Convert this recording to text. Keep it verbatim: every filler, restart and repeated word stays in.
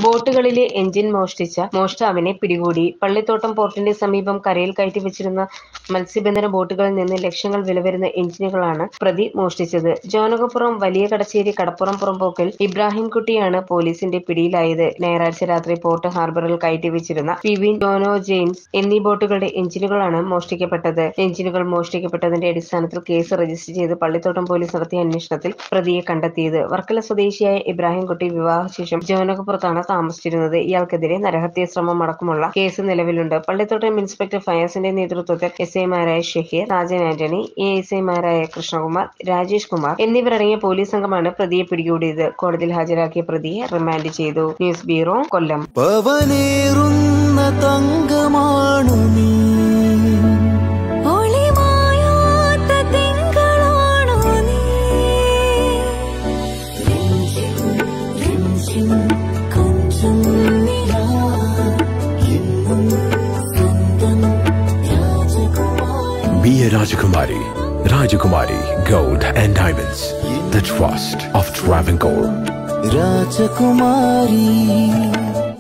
ബോട്ടുകളിലെ engine മോഷ്ടിച്ച മോഷ്ടാവിനെ പിടികൂടി. പള്ളിത്തോട്ടം പോർട്ടിന്റെ സമീപം കരയിൽ കയറ്റി വെച്ചിരുന്ന മത്സ്യബന്ധന ബോട്ടുകളിൽ നിന്ന് ലക്ഷങ്ങൾ വില വരുന്ന എഞ്ചിനുകളാണ് പ്രതി മോഷ്ടിച്ചത്. ജോനകപ്പുറം വലിയ കടച്ചേരി കടപ്പുറം പുറമ്പോക്കിൽ ഇബ്രാഹിംകുട്ടിയാണ് പോലീസിന്റെ പിടിയിലായത്. ഞായറാഴ്ച രാത്രി പോർട്ട് ഹാർബറിൽ കയറ്റി വെച്ചിരുന്ന വിവിൻ, ജോനോ, ജെയിംസ് എന്നീ ബോട്ടുകളുടെ എഞ്ചിനുകളാണ് മോഷ്ടിക്കപ്പെട്ടത്. എഞ്ചിനുകൾ മോഷ്ടിക്കപ്പെട്ടതിന്റെ അടിസ്ഥാനത്തിൽ കേസ് രജിസ്റ്റർ ചെയ്ത് പള്ളിത്തോട്ടം പോലീസ് നടത്തിയ അന്വേഷണത്തിൽ പ്രതിയെ കണ്ടെത്തിയത്. വർക്കല സ്വദേശിയായ ഇബ്രാഹിംകുട്ടി വിവാഹശേഷം ജോനകപ്പുറത്താണ് താമസിച്ചിരുന്നത്. ഇയാൾക്കെതിരെ നരഹത്യാ ശ്രമം അടക്കമുള്ള കേസ് നിലവിലുണ്ട്. പള്ളിത്തോട്ടം ഇൻസ്പെക്ടർ ഫയാസിന്റെ നേതൃത്വത്തിൽ എസ് ഐമാരായ ഷഹീർ, രാജൻ ആന്റണി, എ എസ് ഐമാരായ കൃഷ്ണകുമാർ, രാജേഷ് കുമാർ എന്നിവരടങ്ങിയ പോലീസ് സംഘമാണ് പ്രതിയെ പിടികൂടിയത്. കോടതിയിൽ ഹാജരാക്കിയ പ്രതിയെ റിമാൻഡ് ചെയ്തു. News bureau, Kollam. Be a Rajakumari. Rajakumari Gold and Diamonds. The trust of Travancore. Rajakumari.